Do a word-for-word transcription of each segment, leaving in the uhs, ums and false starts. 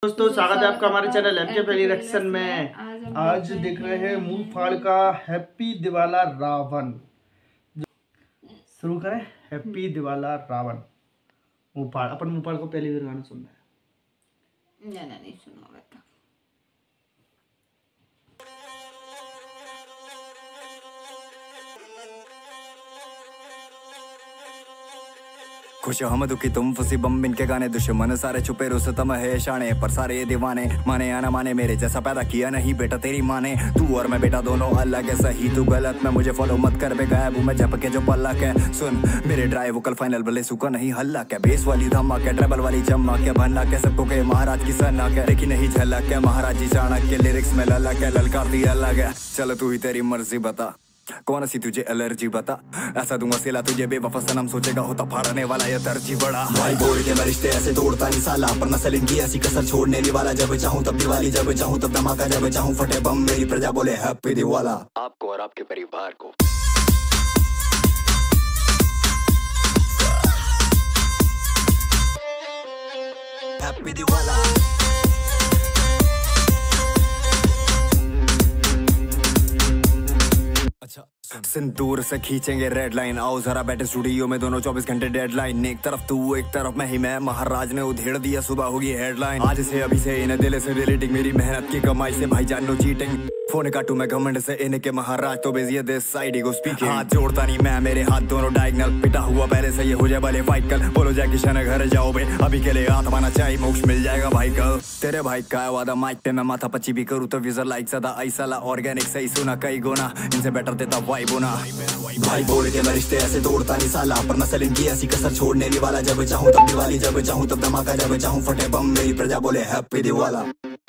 दोस्तों स्वागत है आपका हमारे चैनल एम के पहली रिएक्शन में। आज देख रहे हैं मुंह फाड़ का हैप्पी दिवाला रावण। शुरू करें। हैप्पी दिवाला रावण मुंह फाड़। अपन मुंह फाड़ को पहली बार गाना सुनना है। नहीं नहीं सुना बेटा। खुश हम दुखी तुम फंसी बम बिन के गाने दुश्मन सारे छुपे रुस्तम है शाने पर सारे दीवाने माने या ना माने मेरे जैसा पैदा किया नहीं बेटा तेरी माँ ने। तू और मैं बेटा दोनों अलग है, सही तू गलत में मुझे फॉलो मत कर बे गायब मैं जब के जो पल्लक है। सुन मेरे ड्राइव वोकल फाइनल भले सुका नहीं हल्ला क्या बेस वाली धमाक है ट्रेबल वाली चमक है भनना के सबको के महाराज की सन्ना के लेकिन नहीं झलक है महाराज जी चाणक्य लिरिक्स में ललक है ललकार दी अलग है। चलो तू ही तेरी मर्जी बता कौन सी तुझे एलर्जी बता ऐसा दूंगा सिला तुझे बेवफा सनम सोचेगा होता फाड़ने वाला ये तरजी बड़ा भाई बोल के मैं रिश्ते ऐसे तोड़ता नहीं साला पर नस्ल इनकी ऐसी कसर छोड़ने नहीं वाला जब चाहूं तब दिवाली जब चाहूं तब धमाका जब चाहूं फटे बम मेरी प्रजा बोले हैप्पी दिवाला आपको और आपके परिवार को। हैप्पी दिवाला सिंदूर से खींचेंगे रेड लाइन आओ जरा बैठे स्टूडियो में दोनों चौबीस घंटे डेडलाइन एक तरफ तू एक तरफ मैं ही मैं महाराज ने उधेड़ दिया सुबह होगी हेडलाइन आज से अभी से इन्हें दिल से रिलेटिंग मेरी मेहनत की कमाई से भाई जान नो चीटिंग फोन काटू मैं घमंड से इन्हें के महाराज तो बेजिए दिस साइड गो स्पीकिंग हाथ जोड़ता नहीं मैं मेरे हाथ दोनों डायगनल पिटा हुआ पहले से ये हो जाए भले फाइट कल बोलो जाए किशन घर जाओ बे अभी के लिए हाथ माना चाहिए मोक्ष मिल जाएगा भाई कल तेरे भाई का वादा माइक पे मैं माथा पच्ची भी करूँ तो विजर लाइक सदा ऐसा ऑर्गेनिक सही सुना कई गुना इनसे बेटर देता वाइब होना भाई बोल के मैं रिश्ते ऐसे तोड़ता नहीं साला पर नस्ल इनकी ऐसी कसर छोड़ने नहीं वाला जब चाहूं तब दिवाली जब चाहूं तब धमाका जब चाहूं फटे बम मेरी प्रजा बोले हैप्पी दिवाला।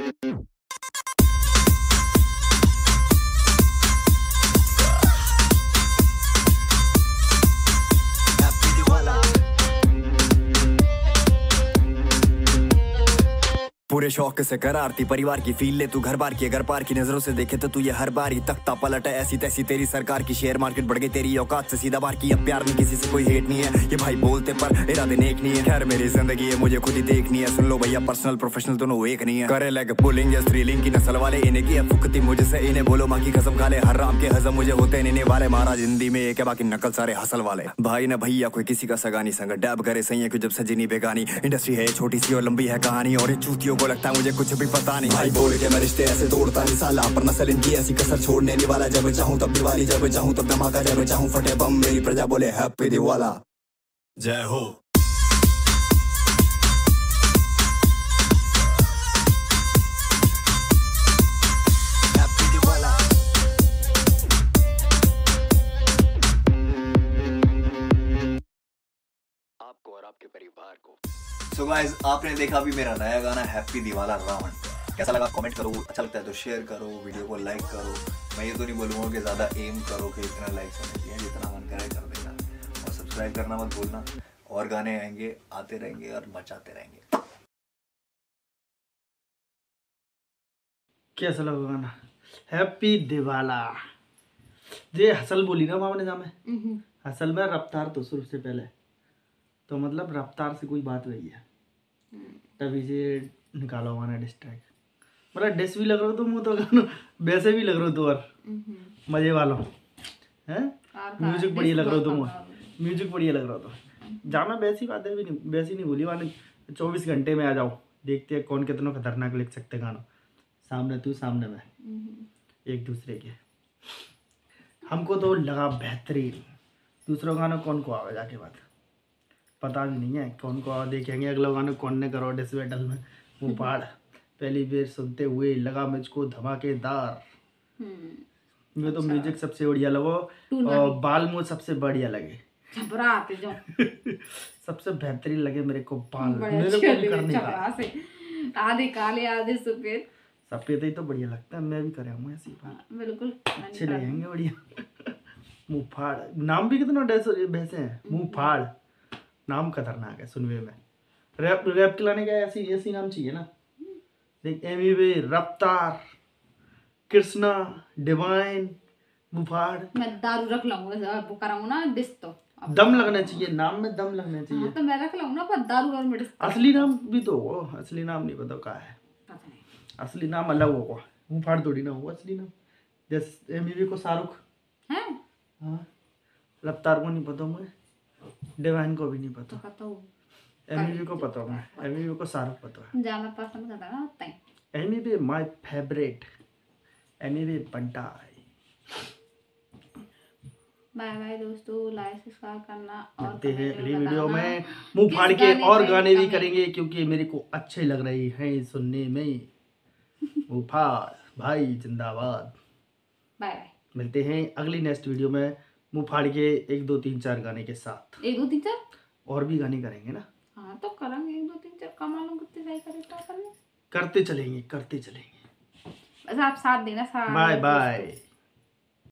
पूरे शौक से कर आरती परिवार की फील ले तू घर बार की अगर पार की नजरों से देखे तो तू ये हर बार ही तख्ता पलट है ऐसी तैसी तेरी सरकार की शेयर मार्केट बढ़ गई तेरी औकात से सीधा बार की अब प्यार में किसी से कोई हेट नहीं है ये भाई बोलते पर इरादे नेक नहीं है खैर मेरी जिंदगी है मुझे खुद ही देखनी है सुन लो भैया पर्सनल प्रोफेशनल दोनों एक नहीं है करे लग पुलिंग या स्त्रीलिंग की नस्ल वाले इन्हें की फुकती मुझसे इन्हें बोलो माँ की कसम खा ले हर राम के हजम मुझे होते इन्हें वाले महाराज हिंदी में एक है बाकी नकल सारे हसल वाले भाई ना भैया कोई किसी का सगानी संग डैब करे सही है जब सजनी बेगानी इंडस्ट्री है छोटी सी और लंबी है कहानी और चूतियों को लगता है मुझे कुछ भी पता नहीं भाई बोल के मैं रिश्ते ऐसे तोड़ता नहीं साला पर नस्ल इनकी ऐसी कसर छोड़ने नहीं वाला जब चाहूं तब दिवाली जब चाहूं तब धमाका जब चाहूं फटे बम मेरी प्रजा बोले हैप्पी दिवाला जय हो। हैप्पी दिवाला आपको और आपके परिवार को। सो so गाइस आपने देखा भी मेरा नया गाना हैप्पी दिवाला रावण कैसा लगा कमेंट करो अच्छा लगता है तो शेयर करो वीडियो को लाइक करो। मैं ये तो नहीं बोलूँगा कि ज़्यादा एम करो कि इतना लाइक्स होने चाहिए जितना मन करे कर देना और सब्सक्राइब करना मत भूलना और गाने आएंगे आते रहेंगे और मचाते रहेंगे। कैसा लगा गाना हैप्पी दिवाला ये हसल बोली ना मामा ने जामे असल में रफ्तार तो शुरू से पहले तो मतलब रफ्तार से कोई बात वही है तभी से निकाला हुआ ना डिस्ट्रैक्ट मतलब डिस भी लग रहा हो तुम तो वैसे भी लग रहा हो तो और मजे वाला है म्यूजिक बढ़िया लग रहा हो तुम म्यूजिक बढ़िया लग रहा तो जाना वैसी बात है भी नहीं वैसी नहीं बोली वाले चौबीस घंटे में आ जाओ देखते हैं कौन कितना खतरनाक लिख सकते गाना सामने तू सामने में एक दूसरे के हमको तो लगा बेहतरीन। दूसरा गाना कौन को आवे जाके बात पता भी नहीं है कौन को देखेंगे अगला गाना कौन ने करो डिस बैटल में मुँह फाड़ पहली बार सुनते हुए लगा मुझको धमाकेदार। मुझे तो म्यूजिक सबसे बढ़िया लगो और बाल मुझे सबसे बढ़िया लगे सबसे बेहतरीन लगे मेरे को बाल मेरे को करने का आधे काले आधे सफेद सफेद ही तो बढ़िया लगता है मैं भी करे हूँ ऐसी बात बिल्कुल अच्छे लगेंगे बढ़िया। मुँह फाड़ नाम भी कितना वैसे है मुँह फाड़ नाम खतरनाक है सुनने में रैप रैप खिलाने का ऐसी ऐसी नाम चाहिए ना देख एम वे रफ्तार कृष्णा डिवाइन मुफाड़ मैं दारू रख लाऊंगा वो कराऊंगा ना डिस तो दम लगना चाहिए नाम में दम लगना चाहिए हाँ, तो मैं रख लाऊंगा पर दारू और में डिस असली नाम भी तो वो असली नाम नहीं पता क्या है पता नहीं। असली नाम अलग होगा, मुंह फाड़ थोड़ी ना होगा असली नाम। जैसे एमवी को शाहरुख है हाँ, रफ्तार को नहीं पता मुझे, डिवाइन को भी नहीं तो पता, कहता हूँ एमवी को पता है, एमवी को शाहरुख पता है। ज्यादा पसंद करता है ना उतना ही। एमवी माय फेवरेट, एमवी बंटा है। बाय बाय दोस्तों, लाइक सब्सक्राइब करना और मिलते हैं कमेंट अगली में वीडियो बताना में, मुंह किस फाड़ के गाने और पे गाने भी कमेंट। करेंगे क्योंकि मेरे को अच्छे लग रहे हैं सुनने में। मुंह फाड़ भाई जिंदाबाद। Bye bye. मिलते हैं अगली नेक्स्ट वीडियो में मुंह फाड़ के एक दो तीन चार गाने के साथ। एक दो तीन चार और भी गाने करेंगे ना, हाँ तो करेंगे एक दो तीन चार, कमा लो कितने सही करे तो करने। करते चलेंगे करते चलेंगे। बस आप साथ देना साथ। Bye bye.